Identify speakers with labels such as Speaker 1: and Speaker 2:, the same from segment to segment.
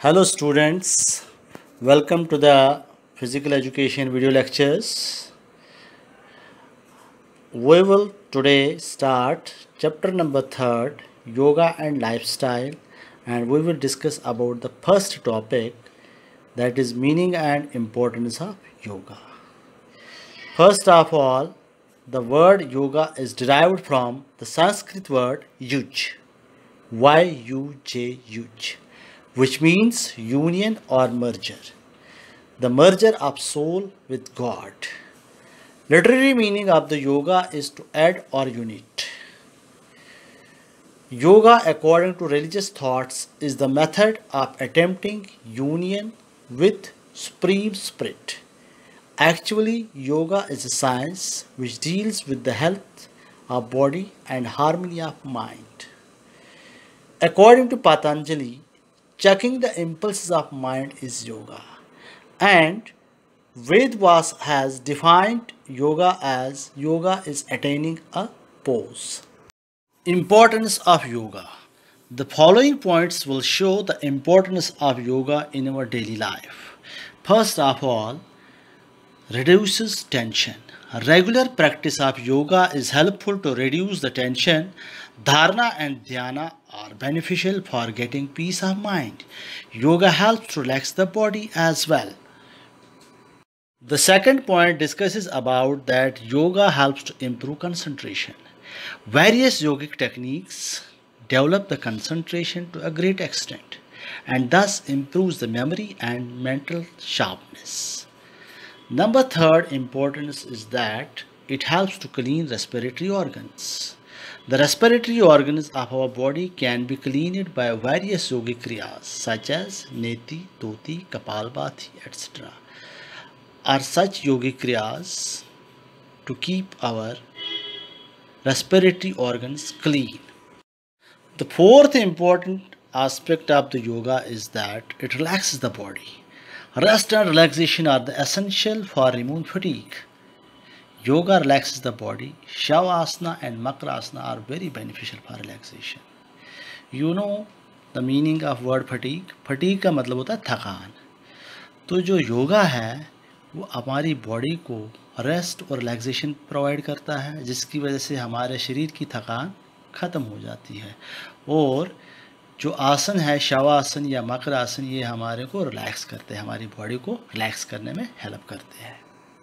Speaker 1: Hello students, welcome to the physical education video lectures. We will today start chapter number 3, yoga and lifestyle, and we will discuss about the first topic, that is meaning and importance of yoga. First of all, the word yoga is derived from the Sanskrit word yuj, Y-U-J, which means union or merger, the merger of soul with God. Literary meaning of the yoga is to add or unite. Yoga, according to religious thoughts, is the method of attempting union with Supreme Spirit. Actually, yoga is a science which deals with the health of body and harmony of mind. According to Patanjali, checking the impulses of mind is yoga, and Vedvas has defined yoga as yoga is attaining a pose. Importance of yoga. The following points will show the importance of yoga in our daily life. First of all, reduces tension. Regular practice of yoga is helpful to reduce the tension. Dharana and dhyana are beneficial for getting peace of mind. Yoga helps to relax the body as well. The second point discusses about that yoga helps to improve concentration. Various yogic techniques develop the concentration to a great extent and thus improves the memory and mental sharpness. Number third importance is that it helps to clean respiratory organs. The respiratory organs of our body can be cleaned by various yogic kriyas such as neti, dhoti, kapalbhati, etc. are such yogic kriyas to keep our respiratory organs clean. The fourth important aspect of the yoga is that it relaxes the body. Rest and relaxation are the essential for removing fatigue. Yoga relaxes the body. Shavasana and Makrasana are very beneficial for relaxation. You know the meaning of word fatigue? Fatigue का मतलब होता है थकान. तो जो योगा है वो हमारी बॉडी को रेस्ट और रिलैक्सेशन प्रोवाइड करता है, जिसकी वजह से हमारे शरीर की थकान ख़त्म हो जाती है. और जो आसन है शवासन या मकर आसन, ये हमारे को रिलैक्स करते हैं, हमारी बॉडी को रिलैक्स करने में हेल्प करते हैं.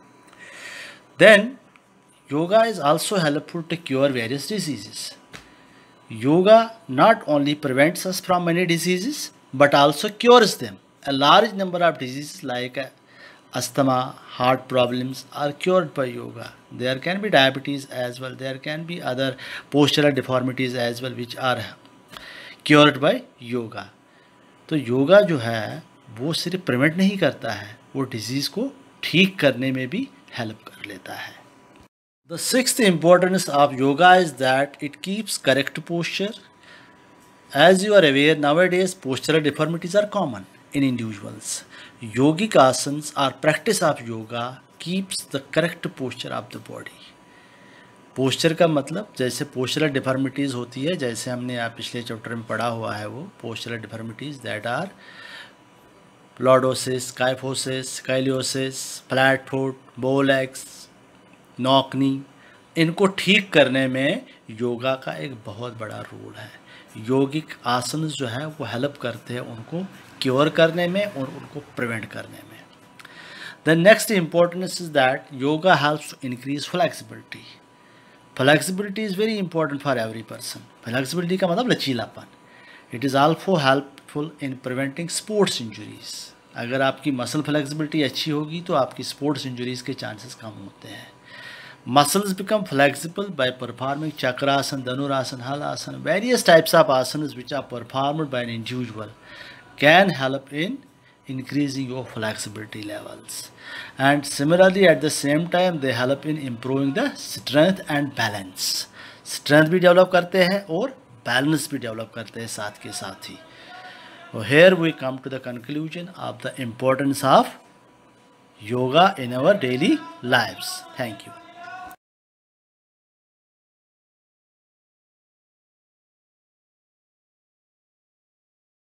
Speaker 1: Then yoga is also helpful to cure various diseases. Yoga not only prevents us from many diseases but also cures them. A large number of diseases like asthma, heart problems are cured by yoga. There can be diabetes as well. There can be other postural deformities as well which are cured by yoga. तो योगा जो है वो सिर्फ prevent नहीं करता है, वो disease को ठीक करने में भी हेल्प कर लेता है. The sixth importance of yoga is that it keeps correct posture. As you are aware, nowadays postural deformities are common in individuals. Yogic asanas or practice of yoga keeps the correct posture of the body. Posture का मतलब जैसे postural deformities होती है, जैसे हमने आप पिछले chapter में पढ़ा हुआ है, वो postural deformities that are lordosis, kyphosis, scoliosis, flat foot, bow legs, knock knee, इनको ठीक करने में योगा का एक बहुत बड़ा रोल है. योगिक आसन जो है वो हेल्प करते हैं उनको क्योर करने में और उनको प्रिवेंट करने में. The next importance is that yoga helps to increase flexibility. Flexibility is very important for every person. Flexibility का मतलब लचीलापन. It is also helpful in preventing sports injuries. अगर आपकी मसल फ्लेक्सिबिलिटी अच्छी होगी तो आपकी स्पोर्ट्स इंजरीज़ के चांसेस कम होते हैं. Muscles become flexible by performing chakrasana, dhanurasana, halasana. Various types of asanas which are performed by an individual can help in increasing your flexibility levels. And similarly, at the same time, they help in improving the strength and balance. Strength भी develop करते हैं और balance भी develop करते हैं साथ के साथ ही. So here we come to the conclusion of the importance of yoga in our daily lives. Thank you.